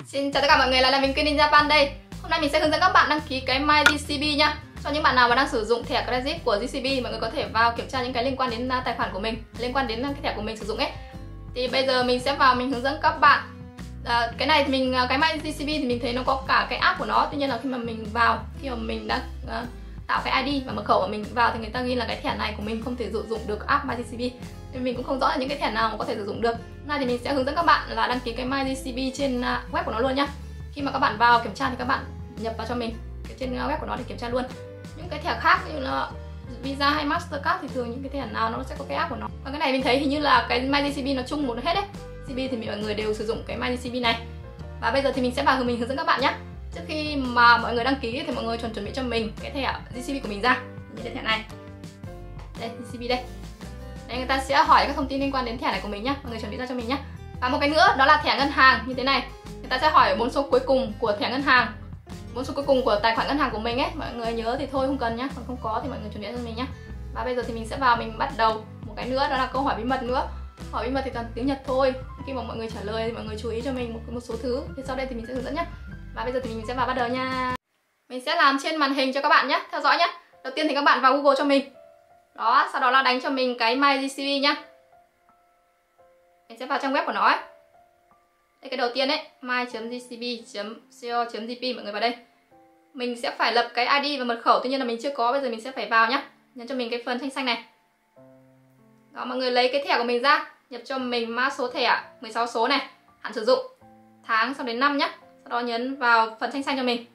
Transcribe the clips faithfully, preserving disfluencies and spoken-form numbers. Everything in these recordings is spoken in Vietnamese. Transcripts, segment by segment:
Xin chào tất cả mọi người, lại là mình Queen in Japan đây. Hôm nay mình sẽ hướng dẫn các bạn đăng ký cái MyJCB nha. Cho những bạn nào mà đang sử dụng thẻ credit của giê xê bê, mọi người có thể vào kiểm tra những cái liên quan đến tài khoản của mình, liên quan đến cái thẻ của mình sử dụng ấy. Thì bây giờ mình sẽ vào mình hướng dẫn các bạn. À, cái này thì mình cái MyJCB thì mình thấy nó có cả cái app của nó. Tuy nhiên là khi mà mình vào, khi mà mình đã uh, tạo cái i đê và mật khẩu của mình vào thì người ta ghi là cái thẻ này của mình không thể sử dụng được app MyJCB. Nên mình cũng không rõ là những cái thẻ nào mà có thể sử dụng được. Nay thì mình sẽ hướng dẫn các bạn là đăng ký cái MyJCB trên web của nó luôn nhá. Khi mà các bạn vào kiểm tra thì các bạn nhập vào cho mình cái trên web của nó để kiểm tra luôn. Những cái thẻ khác như là Visa hay Mastercard thì thường những cái thẻ nào nó sẽ có cái app của nó. Còn cái này mình thấy hình như là cái MyJCB nó chung một hết đấy. giê bê thì mọi người đều sử dụng cái MyJCB này. Và bây giờ thì mình sẽ vào mình hướng dẫn các bạn nhé. Trước khi mà mọi người đăng ký thì mọi người chuẩn chuẩn bị cho mình cái thẻ giê xê bê của mình ra. Như cái thẻ này. Đây, giê xê bê đây. Đấy, người ta sẽ hỏi các thông tin liên quan đến thẻ này của mình nhá. Mọi người chuẩn bị ra cho mình nhé. Và một cái nữa đó là thẻ ngân hàng như thế này. Người ta sẽ hỏi bốn số cuối cùng của thẻ ngân hàng, bốn số cuối cùng của tài khoản ngân hàng của mình ấy. Mọi người nhớ thì thôi không cần nhá, còn không có thì mọi người chuẩn bị cho mình nhá. Và bây giờ thì mình sẽ vào mình bắt đầu. Một cái nữa đó là câu hỏi bí mật nữa. Hỏi bí mật thì toàn tiếng Nhật thôi. Khi mà mọi người trả lời thì mọi người chú ý cho mình một, một số thứ. Thì sau đây thì mình sẽ hướng dẫn nhé. Và bây giờ thì mình sẽ vào bắt đầu nha. Mình sẽ làm trên màn hình cho các bạn nhé. Theo dõi nhé. Đầu tiên thì các bạn vào Google cho mình. Đó, sau đó là đánh cho mình cái MyJCB nhá. Mình sẽ vào trang web của nó ấy. Đây, cái đầu tiên ấy, my chấm j c b chấm co chấm j p, mọi người vào đây. Mình sẽ phải lập cái i đê và mật khẩu, tuy nhiên là mình chưa có, bây giờ mình sẽ phải vào nhá. Nhấn cho mình cái phần xanh xanh này. Đó, mọi người lấy cái thẻ của mình ra, nhập cho mình mã số thẻ mười sáu số này, hạn sử dụng, tháng sau đến năm nhá. Sau đó nhấn vào phần xanh xanh cho mình.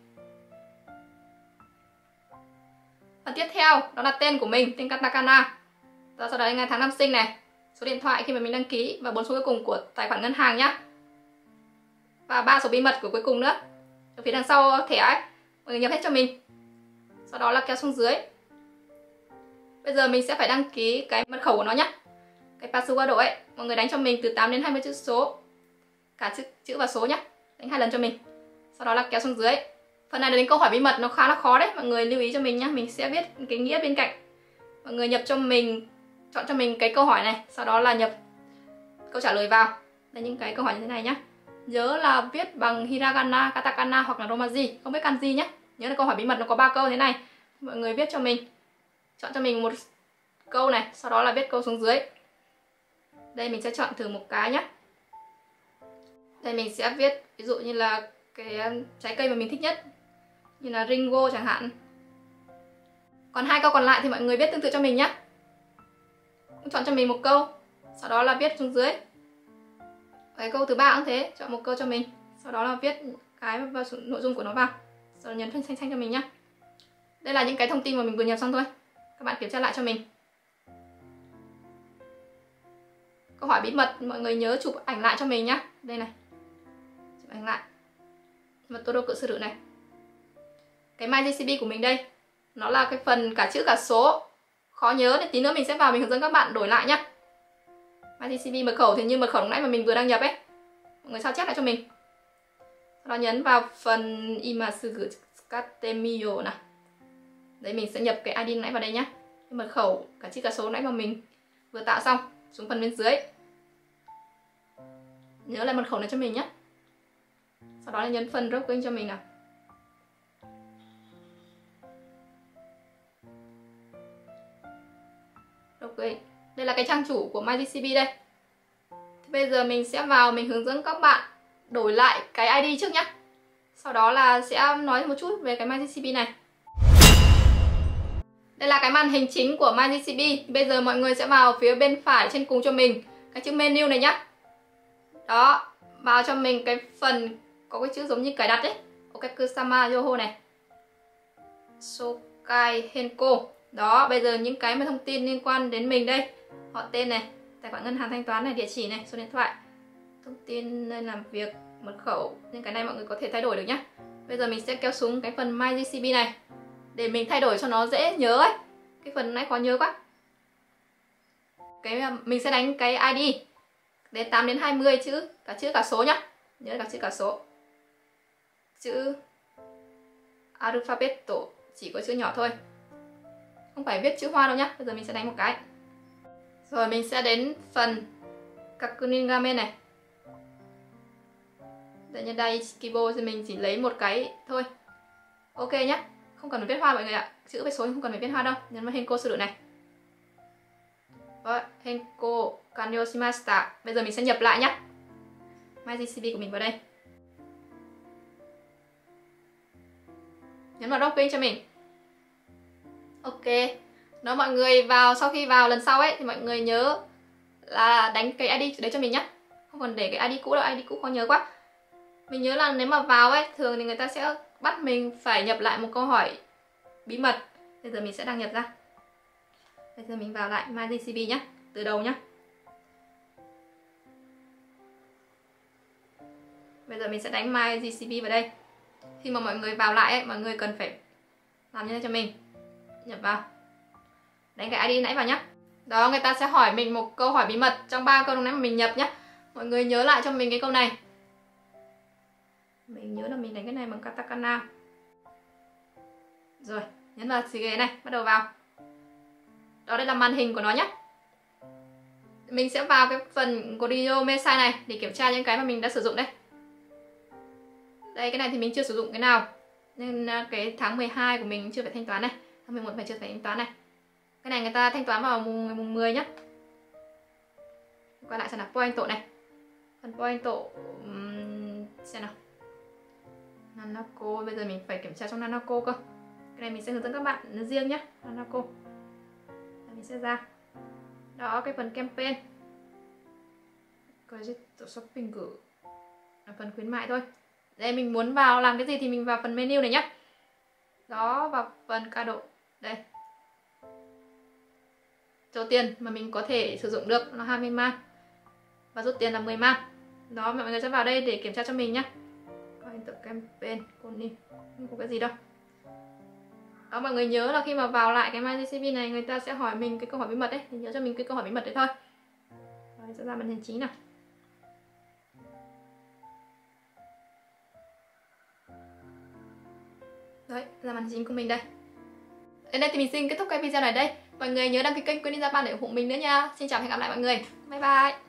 Phần tiếp theo đó là tên của mình, tên katakana. Đó, sau đó là ngày tháng năm sinh này, số điện thoại khi mà mình đăng ký và bốn số cuối cùng của tài khoản ngân hàng nhá. Và ba số bí mật của cuối cùng nữa. Ở phía đằng sau thẻ ấy, mọi người nhập hết cho mình. Sau đó là kéo xuống dưới. Bây giờ mình sẽ phải đăng ký cái mật khẩu của nó nhá. Cái password ấy, mọi người đánh cho mình từ tám đến hai mươi chữ số. Cả chữ, chữ và số nhá. Đánh hai lần cho mình. Sau đó là kéo xuống dưới. Phần này là đến câu hỏi bí mật, nó khá là khó đấy, mọi người lưu ý cho mình nhá. Mình sẽ viết cái nghĩa bên cạnh. Mọi người nhập cho mình, chọn cho mình cái câu hỏi này, sau đó là nhập câu trả lời vào. Đây, những cái câu hỏi như thế này nhá. Nhớ là viết bằng hiragana, katakana hoặc là romaji, không biết kanji nhé. Nhớ là câu hỏi bí mật nó có ba câu thế này. Mọi người viết cho mình, chọn cho mình một câu này, sau đó là viết câu xuống dưới. Đây mình sẽ chọn thử một cái nhé. Đây mình sẽ viết ví dụ như là cái trái cây mà mình thích nhất, như là Ringo chẳng hạn. Còn hai câu còn lại thì mọi người viết tương tự cho mình nhé. Chọn cho mình một câu, sau đó là viết xuống dưới. Cái câu thứ ba cũng thế, chọn một câu cho mình, sau đó là viết cái vào nội dung của nó vào, sau đó nhấn phím xanh xanh cho mình nhé. Đây là những cái thông tin mà mình vừa nhập xong thôi, các bạn kiểm tra lại cho mình. Câu hỏi bí mật mọi người nhớ chụp ảnh lại cho mình nhé. Đây này, chụp ảnh lại mật tô đô cự sư tử này. Cái MyJCB của mình đây, nó là cái phần cả chữ cả số, khó nhớ nên tí nữa mình sẽ vào mình hướng dẫn các bạn đổi lại nhé. MyJCB mật khẩu thì như mật khẩu lúc nãy mà mình vừa đăng nhập ấy, mọi người sao chép lại cho mình. Sau đó nhấn vào phần imasugu tsukatemiyo nào. Đấy, mình sẽ nhập cái i đê nãy vào đây nhá. Cái mật khẩu cả chữ cả số nãy mà mình vừa tạo xong, xuống phần bên dưới. Nhớ lại mật khẩu này cho mình nhé. Sau đó là nhấn phần login cho mình nào. Login. Đây là cái trang chủ của MyJCB đây. Thì bây giờ mình sẽ vào mình hướng dẫn các bạn đổi lại cái i đê trước nhé. Sau đó là sẽ nói một chút về cái MyJCB này. Đây là cái màn hình chính của MyJCB. Bây giờ mọi người sẽ vào phía bên phải trên cùng cho mình cái chữ menu này nhá. Đó, vào cho mình cái phần có cái chữ giống như cài đặt ấy, Okaku-sama Yoho này, Sokai Henko. Đó, bây giờ những cái mà thông tin liên quan đến mình đây, họ tên này, tài khoản ngân hàng thanh toán này, địa chỉ này, số điện thoại, thông tin nơi làm việc, mật khẩu, những cái này mọi người có thể thay đổi được nhé. Bây giờ mình sẽ kéo xuống cái phần MyJCB này để mình thay đổi cho nó dễ nhớ ấy. Cái phần này khó nhớ quá. Cái mình sẽ đánh cái i đê đến tám đến hai mươi chữ, cả chữ cả số nhá. Nhớ cả chữ cả số. Chữ alphabet chỉ có chữ nhỏ thôi. Không phải viết chữ hoa đâu nhá. Bây giờ mình sẽ đánh một cái. Rồi mình sẽ đến phần Kakunin Game này. Đây Tại nhân đây Kibo thì mình chỉ lấy một cái thôi. Ok nhá. Không cần phải viết hoa mọi người ạ. Chữ với số không cần phải viết hoa đâu. Nhấn vào Henko sử dụng này. Rồi, Henko Kanyoshimashita. Bây giờ mình sẽ nhập lại nhá. MyGCB của mình vào đây. Nhấn vào Dropping cho mình. Ok. Đó, mọi người vào, sau khi vào lần sau ấy thì mọi người nhớ là đánh cái i đê đấy cho mình nhá. Không còn để cái i đê cũ đâu, i đê cũ khó nhớ quá. Mình nhớ là nếu mà vào ấy, thường thì người ta sẽ bắt mình phải nhập lại một câu hỏi bí mật. Bây giờ mình sẽ đăng nhập ra. Bây giờ mình vào lại MyGCB nhá, từ đầu nhá. Bây giờ mình sẽ đánh MyGCB vào đây. Khi mà mọi người vào lại ấy, mọi người cần phải làm như thế cho mình. Nhập vào. Đánh cái i đê nãy vào nhá. Đó, người ta sẽ hỏi mình một câu hỏi bí mật trong ba câu lúc nãy mà mình nhập nhá. Mọi người nhớ lại cho mình cái câu này. Mình nhớ là mình đánh cái này bằng katakana. Rồi, nhấn vào xì ghế này, bắt đầu vào. Đó, đây là màn hình của nó nhé. Mình sẽ vào cái phần Goryo Mesai này để kiểm tra những cái mà mình đã sử dụng đây. Đây, cái này thì mình chưa sử dụng cái nào, nên cái tháng mười hai của mình chưa phải thanh toán này, tháng mười một phải chưa phải thanh toán này. Cái này người ta thanh toán vào mùng, mùng mười nhá. Quay lại xem nào, point tổ này. Phần point tổ um, xem nào. Nanako, bây giờ mình phải kiểm tra trong Nanako cơ. Cái này mình sẽ hướng dẫn các bạn nó riêng nhé. Nanako. Mình sẽ ra. Đó, cái phần campaign. Cái tổ shopping cử là phần khuyến mại thôi. Đây, mình muốn vào làm cái gì thì mình vào phần menu này nhé. Đó, vào phần ca độ. Đây. Số tiền mà mình có thể sử dụng được là hai mươi man. Và rút tiền là mười man. Đó, mọi người sẽ vào đây để kiểm tra cho mình nhé. Coi tập campaign, Konin. Không có cái gì đâu. Đó, mọi người nhớ là khi mà vào lại cái MyGCB này, người ta sẽ hỏi mình cái câu hỏi bí mật đấy. Thì nhớ cho mình cái câu hỏi bí mật đấy thôi. Rồi, sẽ ra màn hình chính nào. Đấy, ra màn hình chính của mình đây. Đến đây thì mình xin kết thúc cái video này đây. Mọi người nhớ đăng ký kênh Queen Ninja Japan để ủng hộ mình nữa nha. Xin chào và hẹn gặp lại mọi người. Bye bye.